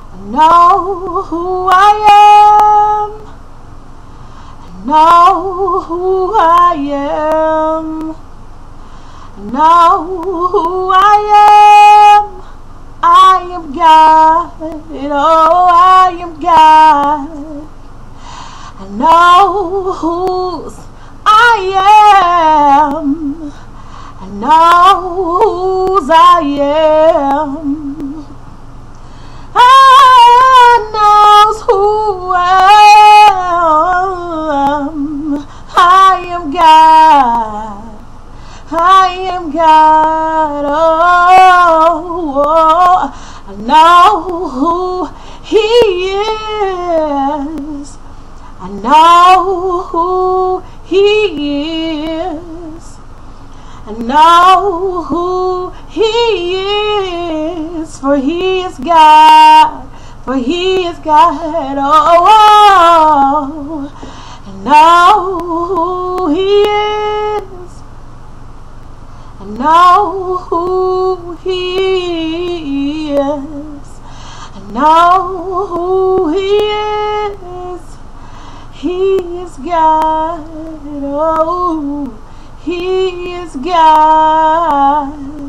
I know who I am. I know who I am. I know who I am. I am God. Oh, I am God. I know whose I am. I know whose I am. I knows who I am. I am God. I am God. Oh, I know who He is. I know who He is. I know who He is. For He is God. For He is God. Oh, I know who He is. I know who He is. I know who He is. He is God. Oh, He is God.